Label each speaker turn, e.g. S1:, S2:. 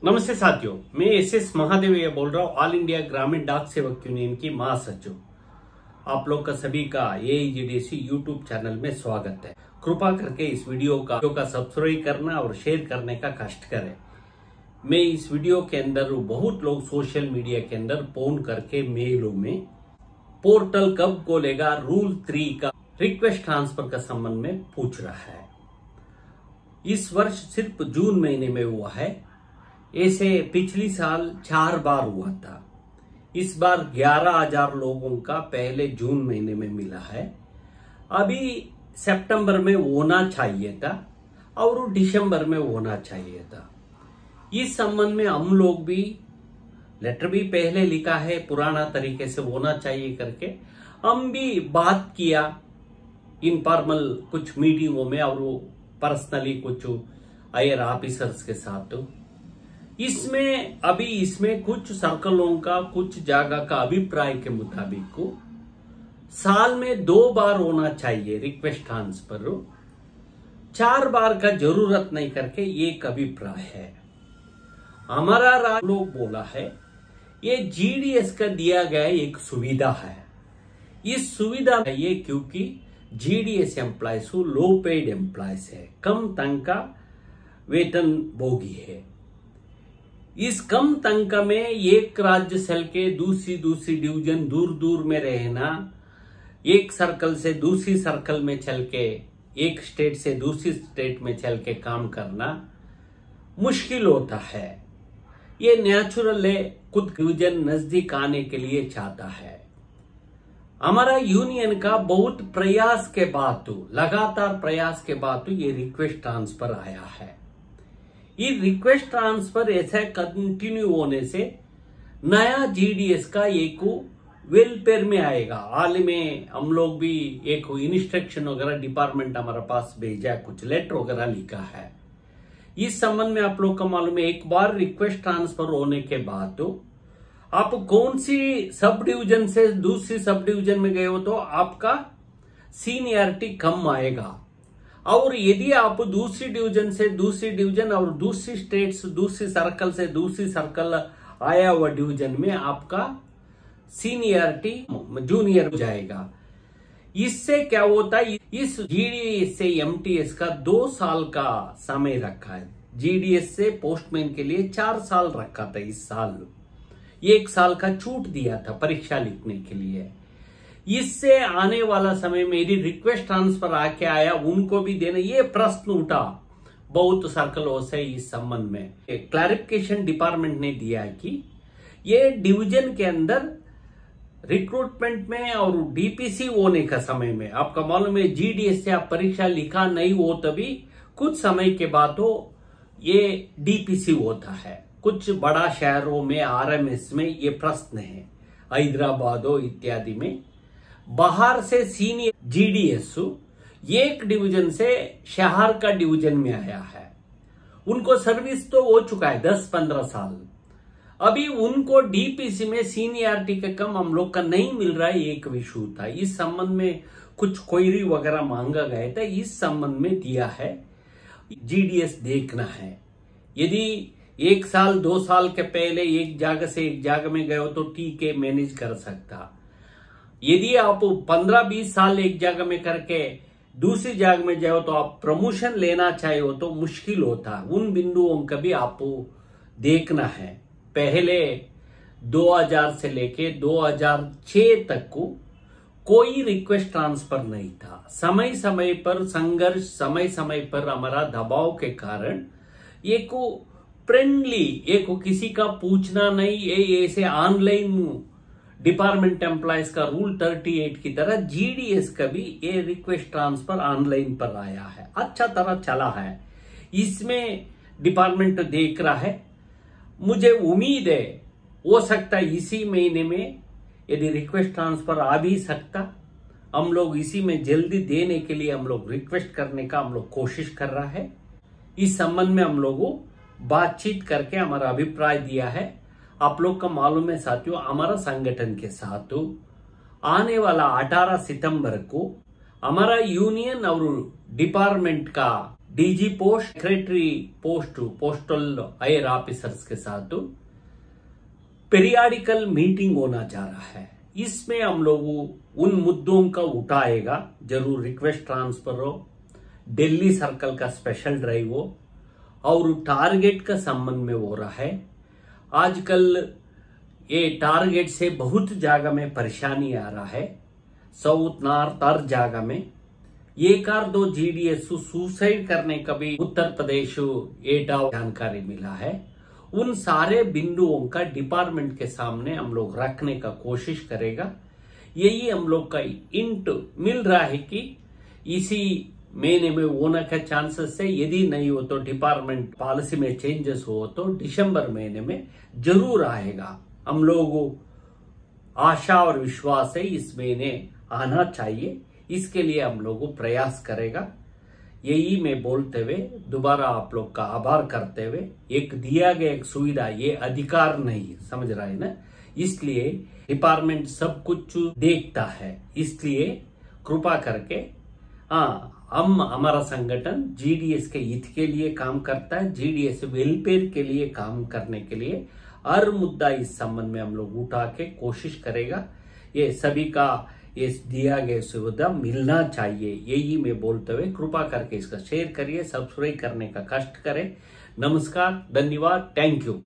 S1: नमस्ते साथियों, मैं एस महादेव बोल रहा हूँ। ऑल इंडिया ग्रामीण डाक सेवक यूनियन की महासचिव। आप लोग का सभी का AIGDC यूट्यूब चैनल में स्वागत है। कृपा करके इस वीडियो का सब्सक्राइब करना और शेयर करने का कष्ट करें। मैं इस वीडियो के अंदर बहुत लोग सोशल मीडिया के अंदर फोन करके मेलों में पोर्टल कब खोलेगा, रूल 3 का रिक्वेस्ट ट्रांसफर का संबंध में पूछ रहा है। इस वर्ष सिर्फ जून महीने में हुआ है, ऐसे पिछली साल 4 बार हुआ था। इस बार 11,000 लोगों का पहले जून महीने में मिला है। अभी सितंबर में होना चाहिए था और दिसंबर में होना चाहिए था। इस संबंध में हम लोग भी लेटर भी पहले लिखा है, पुराना तरीके से होना चाहिए करके। हम भी बात किया इनफॉर्मल कुछ मीटिंगों में और पर्सनली कुछ हायर ऑफिसर्स के साथ। इसमें कुछ सर्कलों का, कुछ जगह का अभिप्राय के मुताबिक साल में 2 बार होना चाहिए रिक्वेस्ट ट्रांसफर। 4 बार का जरूरत नहीं करके एक अभिप्राय है। हमारा लोग बोला है ये GDS का दिया गया एक सुविधा है। इस सुविधा ये क्योंकि GDS employees low paid employees है, कम तनख्वाह वेतन भोगी है। इस कम तनख्वाह में एक राज्य सेल के दूसरी डिवीजन दूर दूर में रहना, एक सर्कल से दूसरी सर्कल में चल के, एक स्टेट से दूसरी स्टेट में चल के काम करना मुश्किल होता है। ये नेचुरल है, खुद डिवीजन नजदीक आने के लिए चाहता है। हमारा यूनियन का बहुत प्रयास के बाद, लगातार प्रयास के बाद ये रिक्वेस्ट ट्रांसफर आया है। ये रिक्वेस्ट ट्रांसफर ऐसा कंटिन्यू होने से नया GDS का एक वेलफेयर में आएगा। हाल में हम लोग भी एक इंस्ट्रक्शन वगैरह डिपार्टमेंट हमारे पास भेजा, कुछ लेटर वगैरह लिखा है। इस संबंध में आप लोग का मालूम है, एक बार रिक्वेस्ट ट्रांसफर होने के बाद आप कौन सी सब डिवीजन से दूसरी सब डिवीजन में गए हो तो आपका सीनियरिटी कम आएगा। और यदि आप दूसरी डिवीजन से दूसरी डिवीजन और दूसरी स्टेट से दूसरी सर्कल से दूसरी सर्कल आया हुआ डिवीजन में आपका सीनियरिटी जूनियर हो जाएगा। इससे क्या होता है, इस GDS से MTS का 2 साल का समय रखा है। GDS से पोस्टमैन के लिए 4 साल रखा था। इस साल 1 साल का छूट दिया था परीक्षा लिखने के लिए। इससे आने वाला समय में यदि रिक्वेस्ट ट्रांसफर आके आया, उनको भी देना, ये प्रश्न उठा बहुत सर्कलों से। इस संबंध में क्लैरिफिकेशन डिपार्टमेंट ने दिया कि ये डिवीजन के अंदर रिक्रूटमेंट में और DPC होने का समय में, आपका मालूम है GDS से आप परीक्षा लिखा नहीं हो तभी कुछ समय के बाद ये DPC होता है। कुछ बड़ा शहरों में RMS में ये प्रश्न है, हैदराबाद इत्यादि में। बाहर से सीनियर GDS एक डिवीजन से शहर का डिवीजन में आया है, उनको सर्विस तो हो चुका है 10-15 साल। अभी उनको DPC में सीनियरिटी का कम हम लोग का नहीं मिल रहा है, एक इशू था। इस संबंध में कुछ क्वेरी वगैरह मांगा गया था, इस संबंध में दिया है। GDS देखना है, यदि 1 साल 2 साल के पहले एक जगह से एक जगह में गए हो तो ठीक है, मैनेज कर सकता। यदि आप 15-20 साल एक जगह में करके दूसरी जगह में जाओ तो आप प्रमोशन लेना चाहे हो तो मुश्किल होता है। उन बिंदुओं का भी आपको देखना है। पहले 2000 से लेके 2006 तक को कोई रिक्वेस्ट ट्रांसफर नहीं था। समय समय पर संघर्ष, समय समय पर हमारा दबाव के कारण एक फ्रेंडली, एक किसी का पूछना नहीं, ये ऐसे ऑनलाइन डिपार्टमेंट एम्प्लॉयज का रूल 38 की तरह GDS का भी ये रिक्वेस्ट ट्रांसफर ऑनलाइन पर आया है। अच्छा तरह चला है, इसमें डिपार्टमेंट देख रहा है। मुझे उम्मीद है हो सकता है इसी महीने में यदि रिक्वेस्ट ट्रांसफर आ भी सकता। हम लोग इसी में जल्दी देने के लिए हम लोग रिक्वेस्ट करने का हम लोग कोशिश कर रहा है। इस संबंध में हम लोगों बातचीत करके हमारा अभिप्राय दिया है। आप लोग का मालूम है साथियों, हमारा संगठन के साथ आने वाला 18 सितंबर को हमारा यूनियन और डिपार्टमेंट का DG post, secretary post, postal higher officers के साथ पीरियाडिकल मीटिंग होना जा रहा है। इसमें हम लोग उन मुद्दों का उठाएगा, जरूर रिक्वेस्ट ट्रांसफर हो, दिल्ली सर्कल का स्पेशल ड्राइव हो और टारगेट का संबंध में हो रहा है। आजकल ये टारगेट से बहुत जगह में परेशानी आ रहा है, साउथ नॉर्थ हर जगह में। एक और दो जीडीएस सुसाइड करने का भी उत्तर प्रदेश एटा जानकारी मिला है। उन सारे बिंदुओं का डिपार्टमेंट के सामने हम लोग रखने का कोशिश करेगा। यही हम लोग का इंट मिल रहा है कि इसी महीने में होने का चांसेस है। यदि नहीं हो तो डिपार्टमेंट पॉलिसी में चेंजेस हो तो दिसंबर महीने में जरूर आएगा। हम लोग आशा और विश्वास है इस महीने आना चाहिए, इसके लिए हम लोग प्रयास करेगा। यही मैं बोलते हुए दोबारा आप लोग का आभार करते हुए, एक दिया गया एक सुविधा, ये अधिकार नहीं, समझ रहा है ना, इसलिए डिपार्टमेंट सब कुछ देखता है। इसलिए कृपा करके हमारा संगठन जीडीएस के हित के लिए काम करता है, जीडीएस वेलफेयर के लिए काम करने के लिए हर मुद्दा इस संबंध में हम लोग उठा के कोशिश करेगा। ये सभी का ये दिया गया सुविधा मिलना चाहिए, यही मैं बोलते हुए कृपा करके इसका शेयर करिए, सब्सक्राइब करने का कष्ट करें। नमस्कार, धन्यवाद, थैंक यू।